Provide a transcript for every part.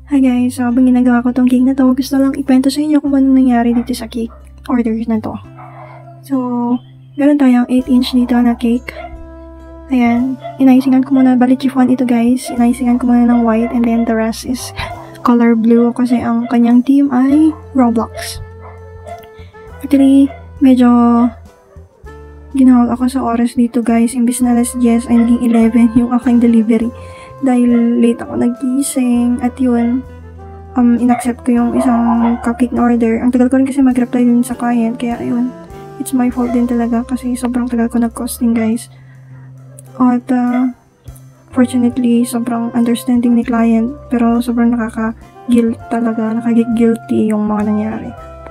Hi guys, so habang ginagawa ko tong cake na to, gusto lang ikwento sa inyo kung ano nangyari dito sa cake order na to. So, meron tayong 8-inch dito na cake. Ayan, inaisingan ko muna, bali chiffon ito guys, inaisingan ko muna ng white and then the rest is color blue kasi ang kanyang theme ay Roblox. Actually, medyo ginawag ako sa oras dito guys, imbis na alas 10 ay naging 11 yung aking delivery. Dahil late ako nagising at yun, inaccept ko yung isang cupcake na order. Ang tagal ko rin kasi mag-reply dun sa client, kaya ayun, it's my fault din talaga kasi sobrang tagal ko nag-costing guys. At fortunately, sobrang understanding ni client, pero sobrang nakaka-guilt talaga, nakaka-guilty yung mga nangyari.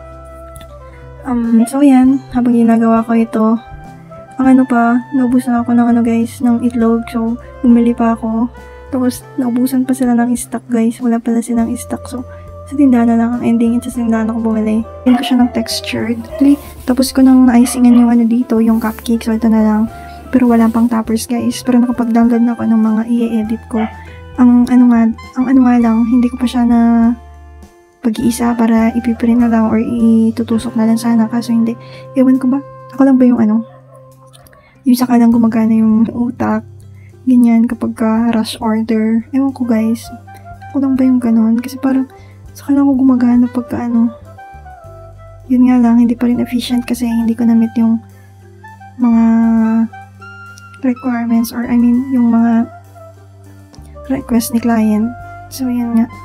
So yan, habang ginagawa ko ito, ang naubusan ako ng guys, ng itlog, so bumili pa ako. Tapos, naubusan pa sila ng stock guys. Wala pala silang stock. So, sa tindahan na lang ang ending. Sa tindahan ako bumili. Pinili ko siya ng textured. Tapos ko nang na-icingan yung dito, yung cupcake. So, ito na lang. Pero wala pang toppers guys. Pero nakapag-download na ako ng mga i-edit ko. Ang ano nga lang, hindi ko pa siya na pag-iisa para ipiprint na lang or itutusok na lang sana. Kaso hindi. Ewan ko ba? Ako lang ba yung yung saka lang gumagana yung utak. Ganyan kapag rush order. Ewan ko guys. Ako lang ba yung ganon? Kasi parang saka lang ako gumagana pagka yun nga lang, hindi pa rin efficient kasi hindi ko na-meet yung mga requirements or I mean, yung mga request ni client. So, yun nga.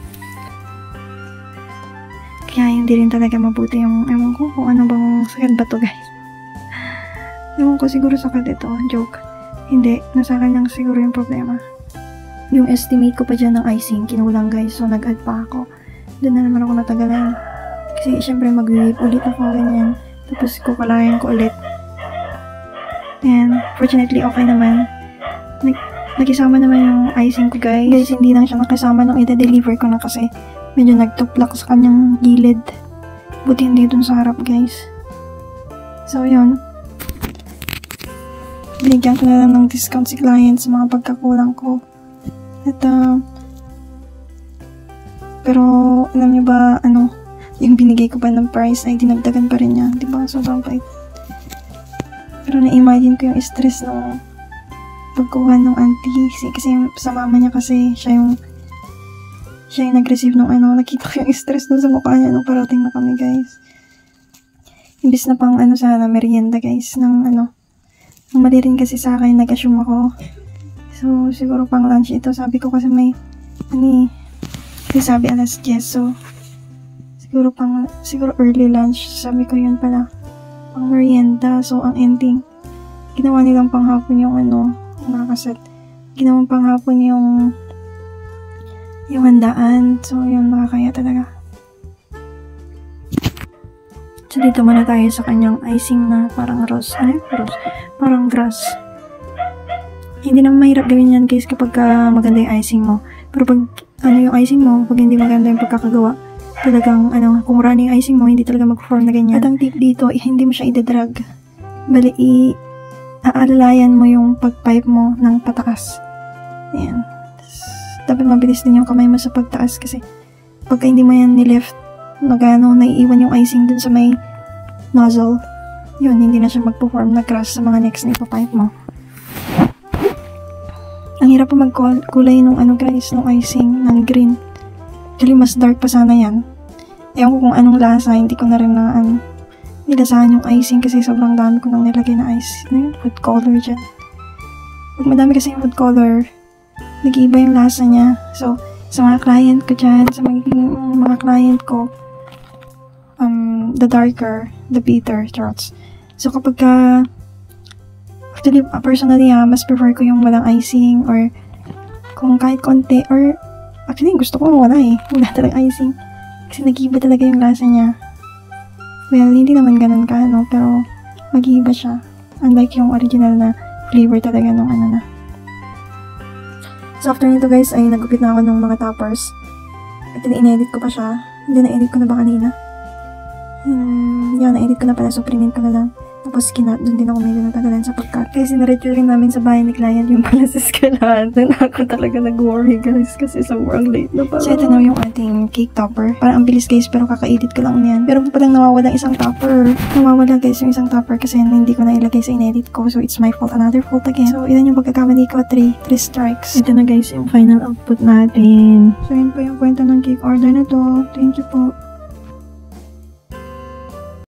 Kaya hindi rin talaga mabuti yung, ewan ko kung ano bang sakit ba to guys. Ewan ko, siguro sakit ito. Joke. Hindi, nasa akin lang siguro yung problema. Yung estimate ko pa dyan ng icing, kinulang guys. So, nag-add pa ako. Doon na naman ako natagalan. Kasi, syempre, mag-whip ulit ako, ganyan. Tapos, kukalayan ko ulit. And, fortunately, okay naman. Nakisama naman yung icing ko, guys. Guys, hindi lang siya nakisama nung i-deliver ko na kasi medyo nagtuplak sa kanyang gilid. Buti hindi dun sa harap, guys. So, yun. Binigyan ko na lang ng discount si client sa mga pagkakulang ko. At, pero, alam niyo ba, yung binigay ko pa ng price ay dinagdagan pa rin niya. Diba? Sobrang pait. Pero na-imagine ko yung stress ng pagkuha ng auntie. Kasi sa mama niya kasi, siya yung nag-receive ng nakita ko yung stress dun sa mukha niya nung parating na kami, guys. Imbis na pang sana, merienda, guys, ng mali rin kasi sa akin, nag-assume ako. So, siguro pang lunch ito. Sabi ko kasi may, kasi sabi alas 10. So, siguro early lunch. Sabi ko yun pala. Pang merienda. So, ang ending, ginawa nilang panghapon yung nakakaset. Ginawa panghapon yung handaan. So, yun, nakakaya talaga. So, dito muna tayo sa kanyang icing na parang rose. Parang grass. Hindi naman mahirap gawin yan guys kapag maganda yung icing mo. Pero pag yung icing mo, pag hindi maganda yung pagkakagawa, talagang kung running icing mo, hindi talaga mag-form na ganyan. At ang tip dito, hindi mo siya idadrag. Bali, aalalayan mo yung pag-pipe mo ng patakas. Ayan. Dapat mabilis din yung kamay mo sa pagtaas kasi pagka hindi mo yan nilift, naiiwan yung icing dun sa may nozzle. Yun, hindi na siya magpo-form na grass sa mga next na ipapipe mo. Ang hirap pa magkulay nung guys, nung icing, ng green. Actually, mas dark pa sana yan. Ewan ko kung anong lasa, hindi ko na rin na nilasahan yung icing kasi sobrang dami ko nang nilagay na ice. Food color dyan. Pag madami kasi yung food color, nag-iiba yung lasa niya. So, sa mga client ko dyan, sa mga client ko, the darker, the bitter throats. So, kapag actually, personally mas prefer ko yung walang icing or kung kahit konti or actually, gusto ko wala wala talagang icing kasi nag-iiba talaga yung lasa niya. Well, hindi naman ganun pero mag-iiba siya. Unlike yung original na flavor talaga nung na. So, after nito guys, ay nagupit na ako ng mga toppers. At in-edit ko pa siya. Hindi na-edit ko na ba kanina? Yan, na-edit ko na pala. So, print ko na lang. Tapos doon din ako medyo natagalan sa pagkat. Kasi sinaretso rin namin sa bahay ni client yung pala sa eskwelahan. Doon ako talaga nag-worry guys kasi sobrang late na pala. So ito na yung ating cake topper. Parang ang bilis guys pero kaka-edit ko lang yan. Pero palang nawawala isang topper. Nawawala guys yung isang topper kasi hindi ko na ilagay sa in-edit ko. So it's my fault. Another fault again. So ilan yung pagkakamali ko? 3 strikes. Ito na guys yung final output natin. So yun po yung kwento ng cake order na to. Thank you po.